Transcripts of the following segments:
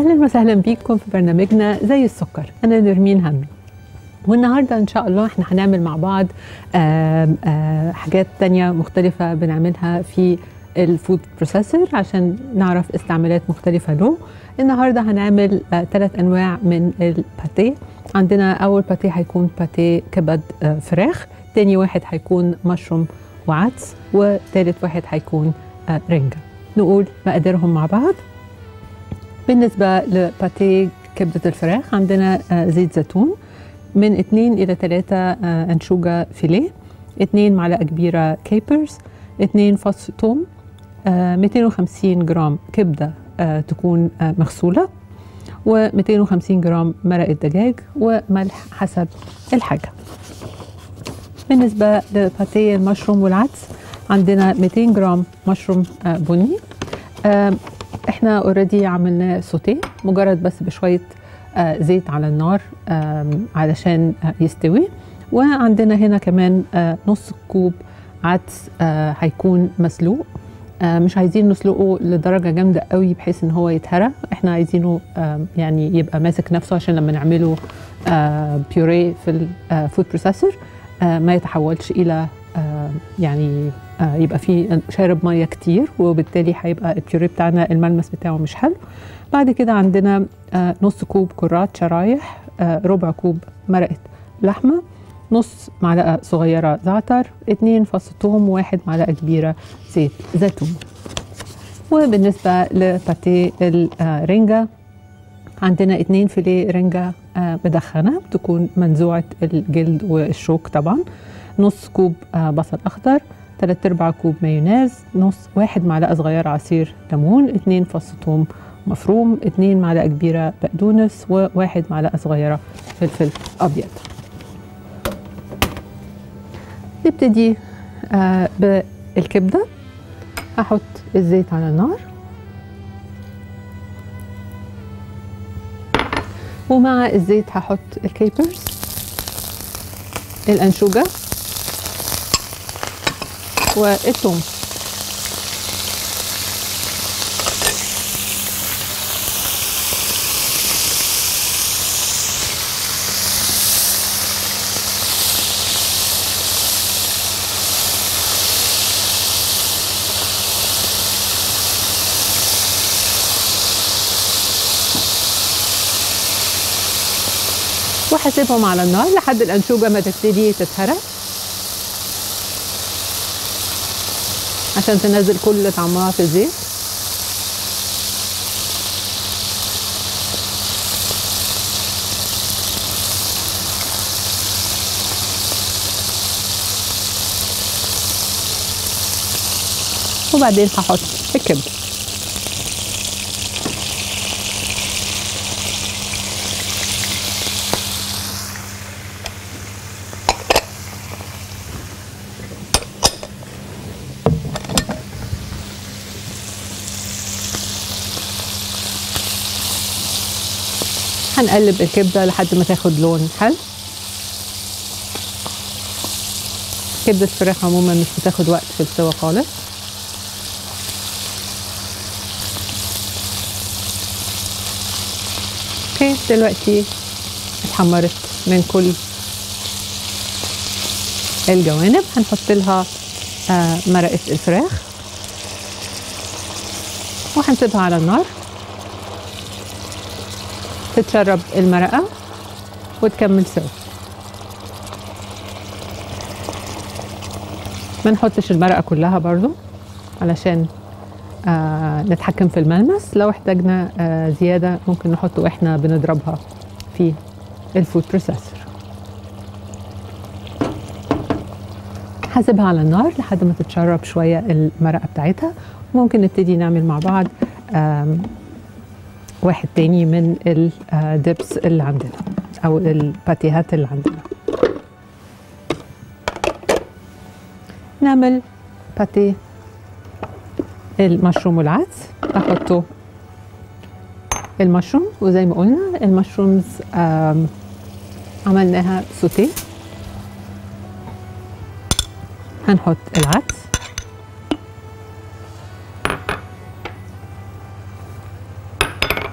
أهلا وسهلا بيكم في برنامجنا زي السكر. أنا نرمين همي، والنهاردة إن شاء الله إحنا هنعمل مع بعض حاجات تانية مختلفة بنعملها في الفود بروسيسور عشان نعرف استعمالات مختلفة له. النهاردة هنعمل 3 أنواع من الباتيه. عندنا أول باتيه هيكون باتيه كبد فراخ، تاني واحد هيكون مشروم وعدس، وثالث واحد هيكون رنجة. نقول مقاديرهم مع بعض. بالنسبة لباتيه كبدة الفراخ عندنا زيت زيتون من 2 إلى 3 أنشوجة فيليه، 2 معلقة كبيرة كيبرز، 2 فص ثوم، 250 جرام كبدة تكون مغسولة، و250 جرام مرقة دجاج، وملح حسب الحاجة. بالنسبة لباتيه المشروم والعدس عندنا 200 جرام مشروم بني، احنا اوريدي عملناه سوتيه مجرد بس بشويه زيت على النار علشان يستوي. وعندنا هنا كمان نص كوب عدس هيكون مسلوق، مش عايزين نسلقه لدرجه جامده قوي بحيث ان هو يتهرى، احنا عايزينه يعني يبقى ماسك نفسه عشان لما نعمله بيوري في الفود بروسيسور ما يتحولش الى يعني يبقى فيه شارب ميه كتير، وبالتالي هيبقى البيوري بتاعنا الملمس بتاعه مش حلو. بعد كده عندنا نص كوب كرات شرايح، ربع كوب مرقه لحمه، نص معلقه صغيره زعتر، 2 فص ثوم، و1 معلقه كبيره زيت زيتون. وبالنسبه لباتيه الرنجه عندنا 2 فيليه رنجه مدخنه تكون منزوعه الجلد والشوك طبعا، نص كوب بصل اخضر، 3/4 كوب مايونيز، 1 معلقه صغيره عصير ليمون، 2 فص ثوم مفروم، 2 معلقه كبيره بقدونس، و1 معلقه صغيره فلفل ابيض. نبتدي بالكبده. هحط الزيت على النار، ومع الزيت هحط الكيبرز، الانشوجه، والثوم. وهسيبهم على النار لحد الانشوجه ما تبتدي تتهرى عشان تنزل كل طعمها في الزيت. وبعدين هحط الكبده. هنقلب الكبده لحد ما تاخد لون حلو. كبده الفراخ عموما مش بتاخد وقت في السوا خالص. اوكي، دلوقتي اتحمرت من كل الجوانب. هنحط لها مرقه الفراخ وهنسيبها على النار تتشرب المرقة وتكمل سوا. ما نحطش المرقة كلها برضو علشان نتحكم في الملمس. لو احتاجنا زيادة ممكن نحطه واحنا بنضربها في الفود بروسيسور. هسيبها على النار لحد ما تتشرب شوية المرقة بتاعتها. ممكن نبتدي نعمل مع بعض واحد تاني من الدبس اللي عندنا او الباتيهات اللي عندنا. نعمل باتيه المشروم والعدس. احطه المشروم، وزي ما قلنا المشرومز عملناها سوتيه. هنحط العدس،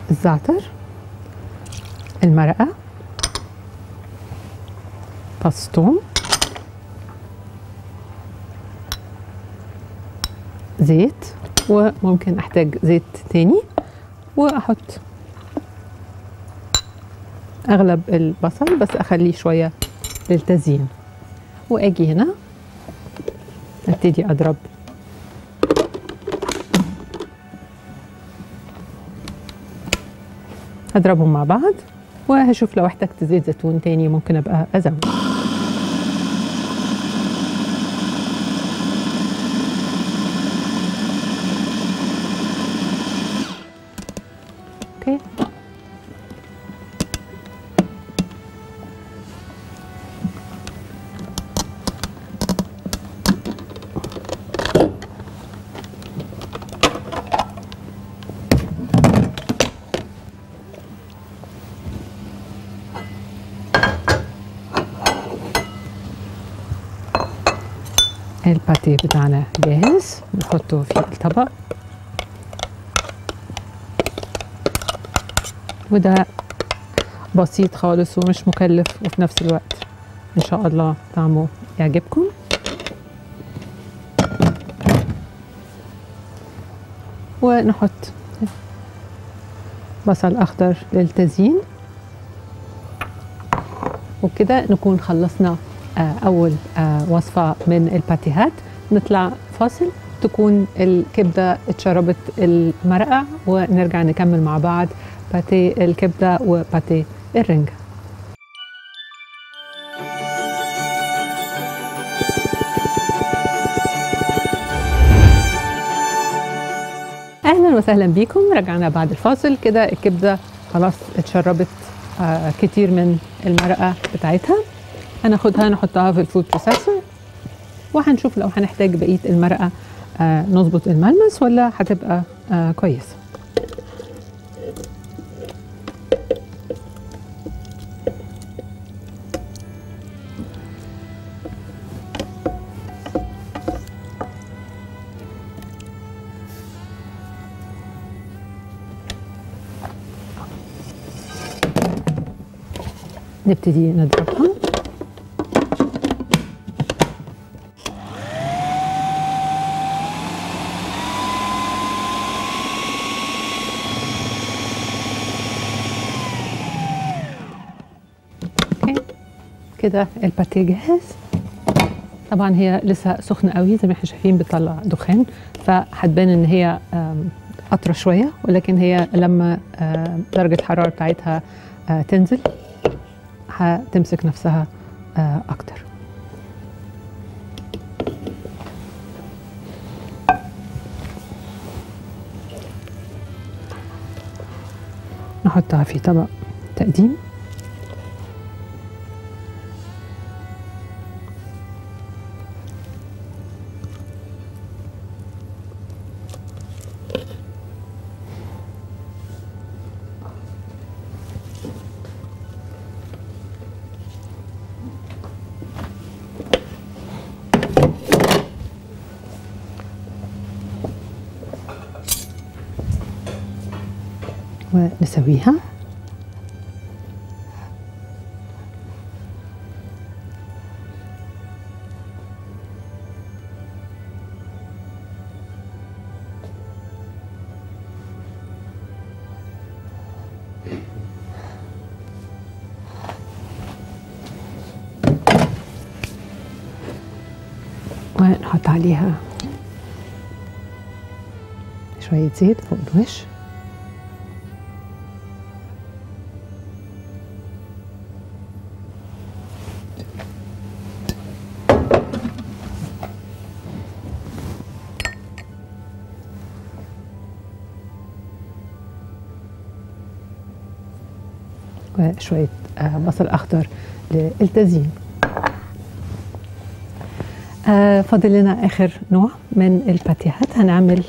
الزعتر، المرقة، فص ثوم، زيت، وممكن احتاج زيت تاني، واحط اغلب البصل بس اخليه شوية للتزيين، واجي هنا ابتدي اضرب هضربهم مع بعض، وهشوف لو احتجت زيت زيتون تاني ممكن ابقى ازود. اوكي، الباتيه بتاعنا جاهز، نحطه في الطبق، وده بسيط خالص ومش مكلف وفي نفس الوقت ان شاء الله طعمه يعجبكم. ونحط بصل اخضر للتزيين، وبكده نكون خلصنا أول وصفة من الباتيهات. نطلع فاصل تكون الكبدة اتشربت المرقة، ونرجع نكمل مع بعض باتيه الكبدة وباتيه الرنجة. أهلا وسهلا بكم، رجعنا بعد الفاصل. كده الكبدة خلاص اتشربت كتير من المرقة بتاعتها. هناخدها نحطها في الفود بروسيسور، وهنشوف لو هنحتاج بقية المرقة نظبط الملمس ولا هتبقى كويسة. نبتدي نضربها. كده الباتيه جاهز. طبعا هي لسه سخنه قوي زي ما احنا شايفين، بتطلع دخان، فهتبان ان هي قطره شويه، ولكن هي لما درجه الحراره بتاعتها تنزل هتمسك نفسها اكتر. نحطها في طبق تقديم. ونسويها. ونحط عليها شوية زيت فوق الوش. وشوية بصل أخضر للتزيين. فاضل لنا آخر نوع من الباتيهات. هنعمل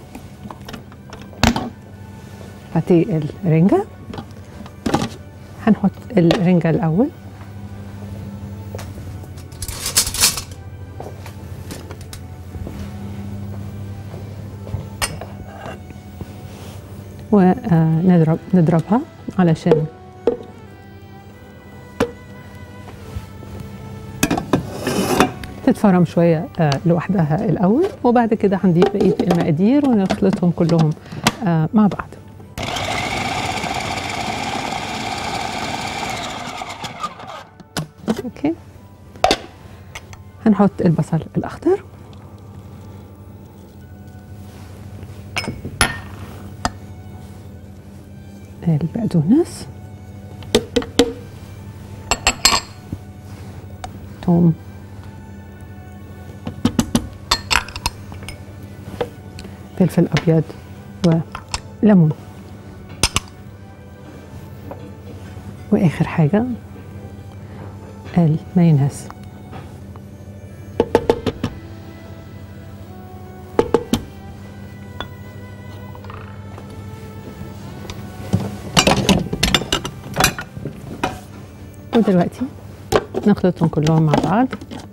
باتيه الرنجة. هنحط الرنجة الأول، ونضربها علشان تتفرم شوية لوحدها الأول، وبعد كده هنضيف بقية المقادير ونخلطهم كلهم مع بعض. اوكي، هنحط البصل الأخضر، البقدونس، توم، فلفل أبيض، وليمون، وآخر حاجة المايونيز. ودلوقتي نخلطهم كلهم مع بعض.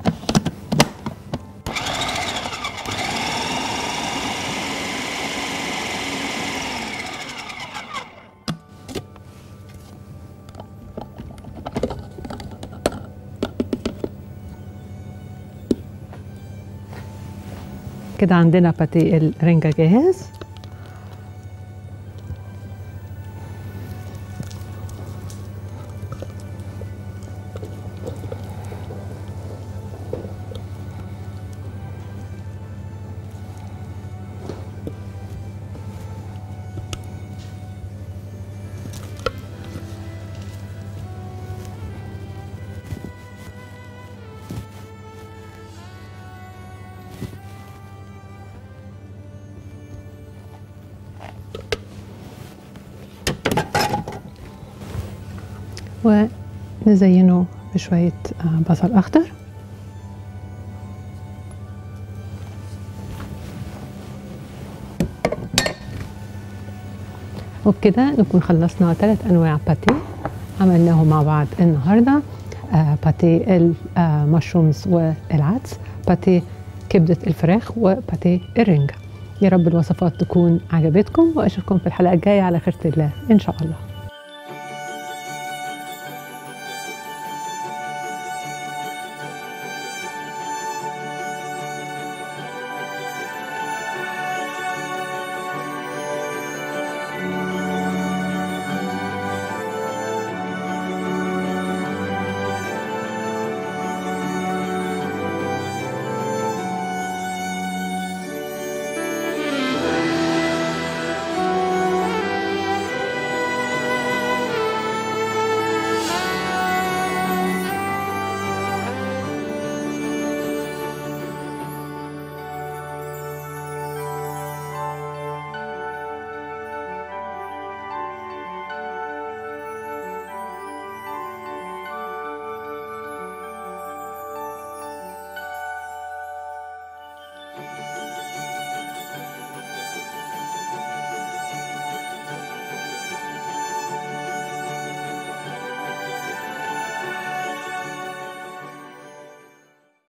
كده عندنا باتيه الرنجة جاهز. ونزينه بشوية بصل أخضر، وبكده نكون خلصنا 3 أنواع باتيه عملناهم مع بعض النهاردة. باتيه المشرومز والعدس، باتيه كبدة الفراخ، وباتيه الرنجة. يا رب الوصفات تكون عجبتكم، وأشوفكم في الحلقة الجاية على خيرة الله إن شاء الله.